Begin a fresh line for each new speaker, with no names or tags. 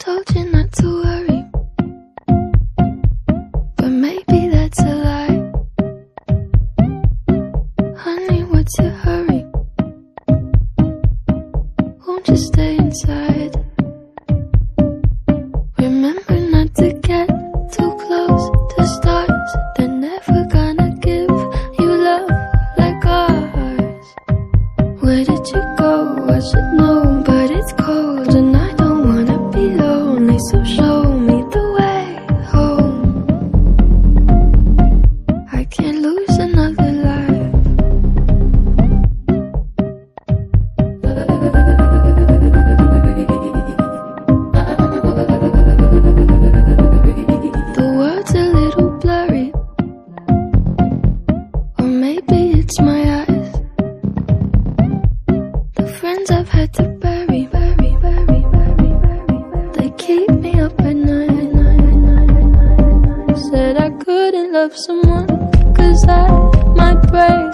told you not to worry, but maybe that's a lie. Honey, what's your hurry? Won't you stay inside? Remember not to get too close to stars. They're never gonna give you love like ours. Where did you go? I should know, but it's cold and I don't wanna be lonely, so show me the way home. I can't lose another life. The world's a little blurry, or maybe it's my eyes. The friends I've had to bury, they keep me up at night. Said I couldn't love someone, 'cause I might break.